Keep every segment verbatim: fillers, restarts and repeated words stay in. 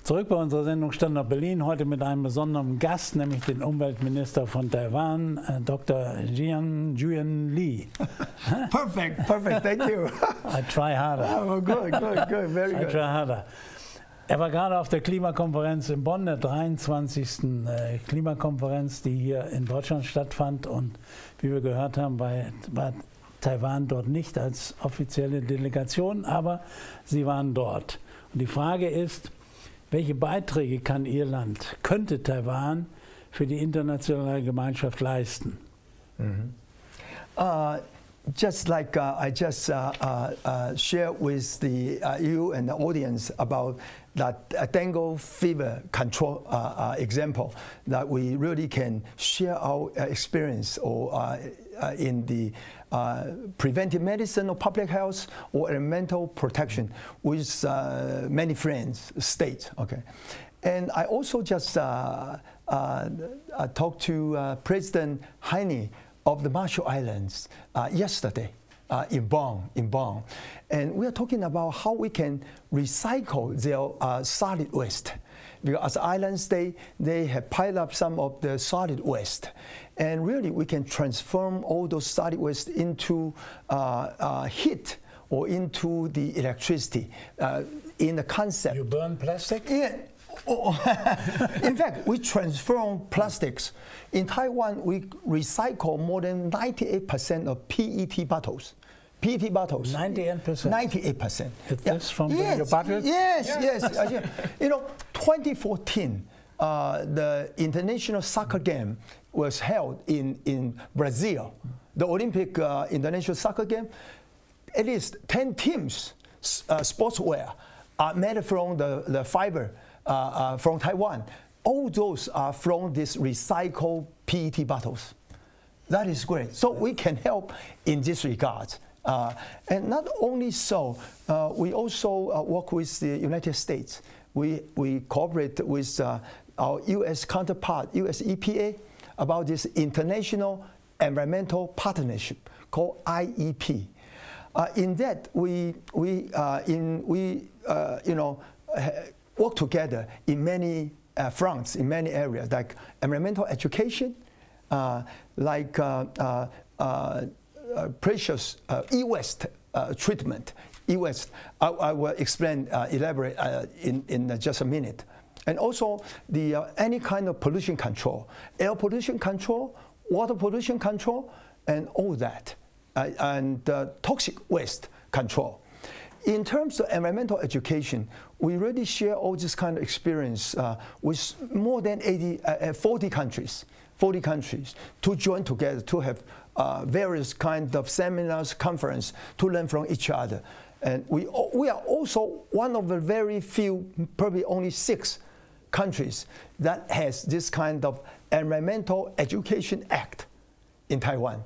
Zurück bei unserer Sendung Standort Berlin, heute mit einem besonderen Gast, nämlich den Umweltminister von Taiwan, Doktor Jian Juan Lee. Perfect, perfect, thank you. I try harder. Oh, good, good, good, very good. I try harder. Er war gerade auf der Klimakonferenz in Bonn, der dreiundzwanzigsten Klimakonferenz, die hier in Deutschland stattfand. Und wie wir gehört haben, war, war Taiwan dort nicht als offizielle Delegation, aber sie waren dort. Und die Frage ist, welche Beiträge kann Ihr Land, könnte Taiwan für die internationale Gemeinschaft leisten? Mm-hmm. uh, just like uh, I just uh, uh, uh, shared with the, uh, you and the audience about that uh, dengue fever control uh, uh, example, that we really can share our uh, experience or uh, uh, in the uh, preventive medicine or public health or environmental protection with uh, many friends, states. Okay, and I also just uh, uh, uh, talked to uh, President Heine of the Marshall Islands uh, yesterday uh, in Bonn, in Bonn, and we are talking about how we can recycle their uh, solid waste. Because as islands, they, they have piled up some of the solid waste. And really, we can transform all those solid waste into uh, uh, heat or into the electricity uh, in the concept. You burn plastic? Yeah. In fact, we transform plastics. In Taiwan, we recycle more than ninety-eight percent of P E T bottles. P E T bottles. ninety-eight percent. ninety-eight percent. Is yeah. this from yes, the bottles? Yes, yes. yes. You know, twenty fourteen, uh, the international soccer game was held in, in Brazil. The Olympic uh, international soccer game, at least ten teams, uh, sportswear, are made from the, the fiber uh, uh, from Taiwan. All those are from these recycled P E T bottles. That is great. So we can help in this regard. Uh, and not only so, uh, we also uh, work with the United States. We, we cooperate with uh, our U S counterpart, U S E P A, about this International Environmental Partnership called I E P. Uh, in that, we, we, uh, in, we uh, you know, work together in many uh, fronts, in many areas, like environmental education, uh, like uh, uh, uh, Uh, precious uh, e-waste uh, treatment. E-waste, I, I will explain, uh, elaborate uh, in, in uh, just a minute. And also the uh, any kind of pollution control, air pollution control, water pollution control, and all that, uh, and uh, toxic waste control. In terms of environmental education, we really share all this kind of experience uh, with more than eighty, uh, forty countries, forty countries to join together to have uh, various kinds of seminars, conference to learn from each other. And we, we are also one of the very few, probably only six countries that has this kind of Environmental Education Act in Taiwan.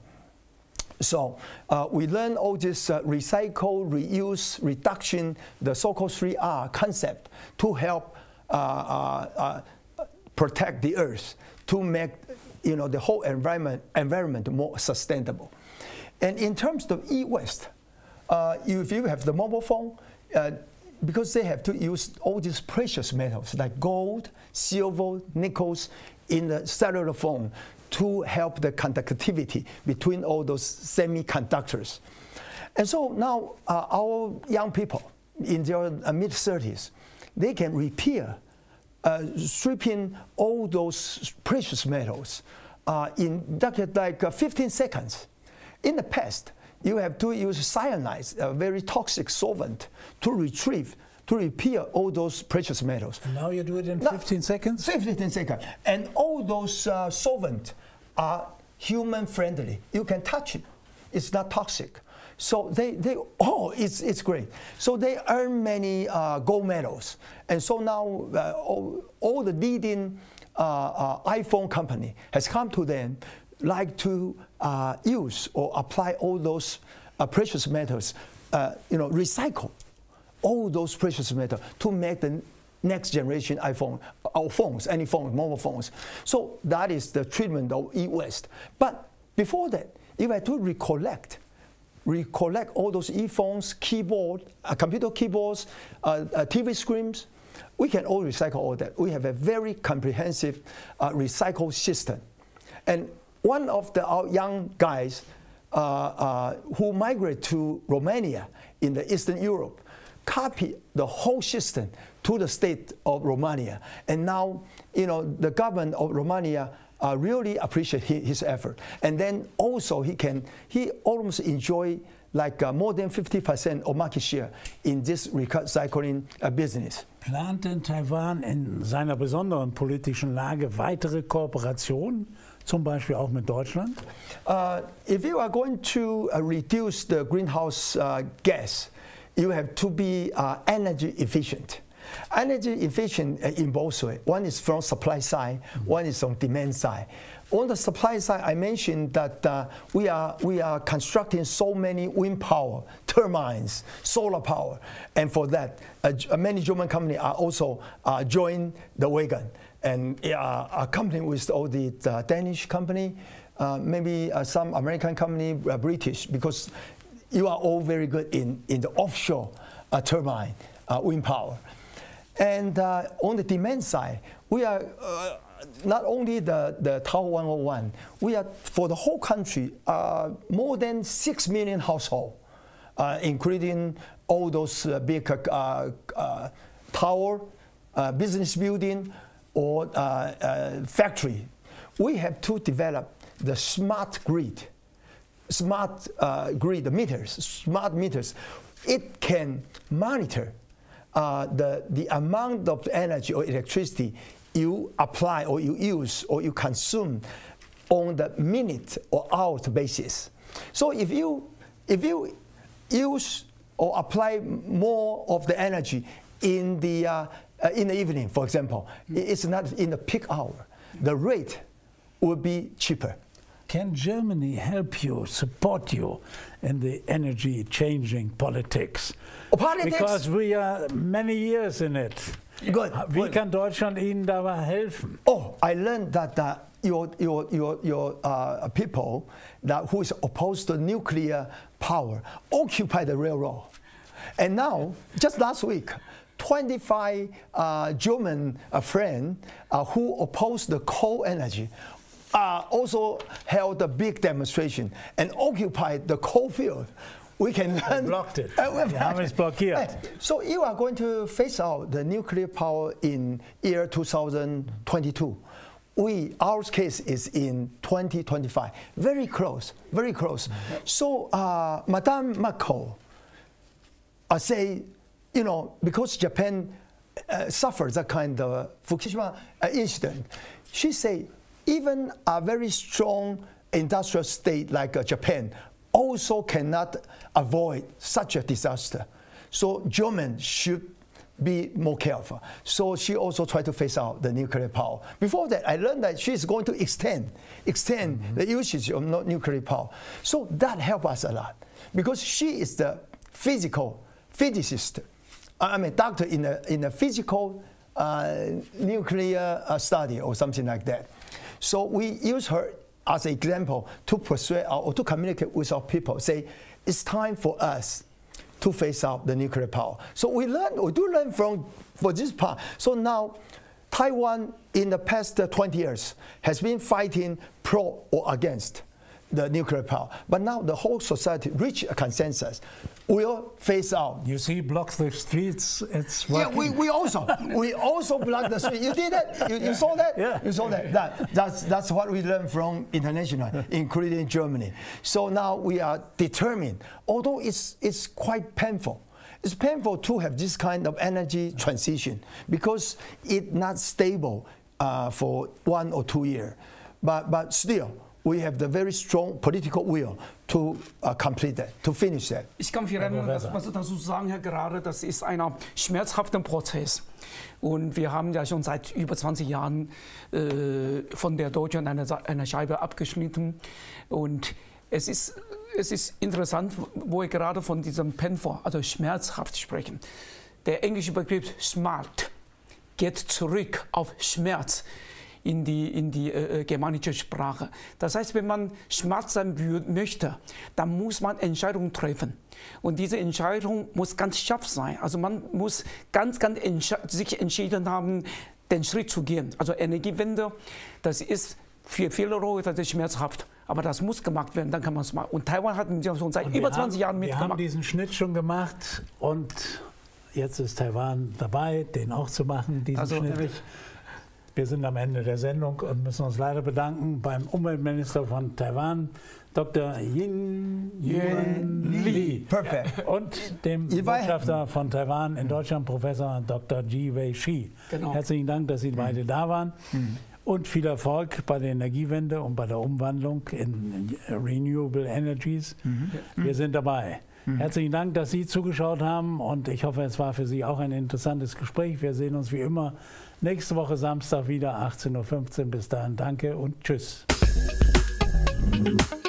So uh, we learn all this uh, recycle, reuse, reduction, the so-called three R concept to help uh, uh, uh, protect the earth, to make you know, the whole environment, environment more sustainable. And in terms of e-waste, uh, if you have the mobile phone, uh, because they have to use all these precious metals like gold, silver, nickels in the cellular phone to help the conductivity between all those semiconductors. And so now uh, our young people in their uh, mid thirties, they can repair, uh, stripping all those precious metals uh, in like uh, fifteen seconds. In the past, you have to use cyanide, a very toxic solvent, to retrieve, to repair all those precious metals. And now you do it in now, fifteen seconds? fifteen seconds. And all those uh, solvents are human friendly. You can touch it. It's not toxic. So they, they oh, it's, it's great. So they earn many uh, gold medals. And so now uh, all, all the leading uh, uh, iPhone company has come to them like to uh, use or apply all those uh, precious metals, uh, you know, recycle all those precious metals to make the next generation iPhone, or phones, any phone, mobile phones. So that is the treatment of e-waste. But before that, you had to recollect, recollect all those e-phones, keyboard, uh, computer keyboards, uh, uh, T V screens, we can all recycle all that. We have a very comprehensive uh, recycle system. And one of the our young guys uh, uh, who migrate to Romania in the Eastern Europe copied the whole system to the state of Romania. And now, you know, the government of Romania uh, really appreciate his, his effort. And then also he can, he almost enjoy like uh, more than fifty percent of market share in this recycling uh, business. Plant denn Taiwan in seiner besonderen politischen Lage weitere Kooperationen, zum Beispiel auch mit Deutschland? Uh, if you are going to uh, reduce the greenhouse uh, gas, you have to be uh, energy efficient. Energy efficient uh, in both ways. One is from supply side, mm-hmm. one is on demand side. On the supply side, I mentioned that uh, we are we are constructing so many wind power, turbines, solar power, and for that, uh, many German companies are also uh, join the wagon and uh, are company with all the uh, Danish company, uh, maybe uh, some American company, uh, British, because you are all very good in in the offshore uh, turbine, uh, wind power, and uh, on the demand side, we are. Uh, Not only the, the Tower one oh one, we are, for the whole country, uh, more than six million households, uh, including all those uh, big uh, uh, tower, uh, business building, or uh, uh, factory. We have to develop the smart grid, smart uh, grid meters, smart meters. It can monitor uh, the, the amount of energy or electricity you apply or you use or you consume on the minute or hour basis. So if you if you use or apply more of the energy in the uh, uh, in the evening, for example, it's not in the peak hour, the rate will be cheaper. Can Germany help you, support you in the energy changing politics? Oh, politics? Because we are many years in it. Good. Wie Good. kann Deutschland Ihnen dabei helfen? Oh, I learned that uh, your your your your uh, people that who is opposed to nuclear power occupy the railroad, and now just last week, twenty-five uh, German uh, friends uh, who opposed the coal energy uh, also held a big demonstration and occupied the coal field. We can learn. Blocked it. Uh, Wir haben es blockiert. So you are going to phase out the nuclear power in year two thousand twenty-two. We, our case is in twenty twenty-five. Very close, very close. Mm-hmm. So uh, Madame Merkel uh, say, you know, because Japan uh, suffered that kind of Fukushima uh, incident, she say even a very strong industrial state like uh, Japan also cannot avoid such a disaster. So Germans should be more careful. So she also tried to phase out the nuclear power. Before that, I learned that she's going to extend, extend mm-hmm. the usage of nuclear power. So that helped us a lot because she is the physical physicist. I mean, doctor in a in a physical uh, nuclear uh, study or something like that. So we use her as an example to persuade our, or to communicate with our people, say, it's time for us to phase out the nuclear power. So we learn, we do learn from for this part. So now, Taiwan in the past uh, twenty years has been fighting pro or against the nuclear power. But now the whole society reached a consensus. We'll phase out. You see, block the streets, it's working. Yeah, we, we also we also block the street. You did it? You, you saw that? Yeah. You saw that? that that's, that's what we learned from international, including Germany. So now we are determined, although it's, it's quite painful. It's painful to have this kind of energy transition because it's not stable uh, for one or two years. But, but still, we have the very strong political will to uh, complete that, to finish that. Ich kann viel erinnern, das, was Sie dazu sagen, Herr Gerade, das ist ein schmerzhafter Prozess. Und wir haben ja schon seit über zwanzig Jahren äh, von der Deutschland eine, eine Scheibe abgeschnitten. Und es ist, es ist interessant, wo wir gerade von diesem painful, also schmerzhaft sprechen. Der englische Begriff smart geht zurück auf Schmerz. in die, in die äh, germanische Sprache. Das heißt, wenn man smart sein möchte, dann muss man Entscheidungen treffen. Und diese Entscheidung muss ganz scharf sein. Also man muss ganz, ganz entsche sich entschieden haben, den Schritt zu gehen. Also Energiewende, das ist für viele Leute das ist schmerzhaft. Aber das muss gemacht werden, dann kann man es machen. Und Taiwan hat schon seit über zwanzig Jahren mitgemacht. Wir haben diesen Schnitt schon gemacht und jetzt ist Taiwan dabei, den auch zu machen, diesen also, Schnitt. Äh, Wir sind am Ende der Sendung und müssen uns leider bedanken beim Umweltminister von Taiwan, Doktor Yin Yuan Lee. Perfekt. Und dem Botschafter von Taiwan in Deutschland, Professor Doktor Ji Wei-Shi. Genau. Herzlichen Dank, dass Sie beide da waren. Mhm. Und viel Erfolg bei der Energiewende und bei der Umwandlung in Renewable Energies. Mhm. Wir sind dabei. Mhm. Herzlichen Dank, dass Sie zugeschaut haben und ich hoffe, es war für Sie auch ein interessantes Gespräch. Wir sehen uns wie immer nächste Woche Samstag wieder, achtzehn Uhr fünfzehn. Bis dahin, danke und tschüss.